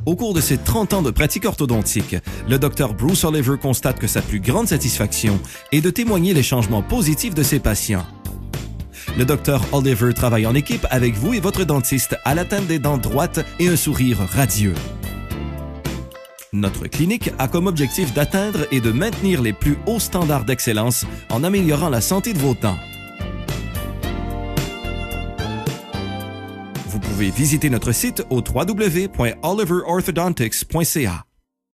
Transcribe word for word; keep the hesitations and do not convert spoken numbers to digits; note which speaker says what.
Speaker 1: Au cours de ses trente ans de pratique orthodontique, le docteur Bruce Oliver constate que sa plus grande satisfaction est de témoigner les changements positifs de ses patients. Le docteur Oliver travaille en équipe avec vous et votre dentiste à l'atteinte des dents droites et un sourire radieux. Notre clinique a comme objectif d'atteindre et de maintenir les plus hauts standards d'excellence en améliorant la santé de vos dents. Vous pouvez visiter notre site au w w w point oliver orthodontics point c a.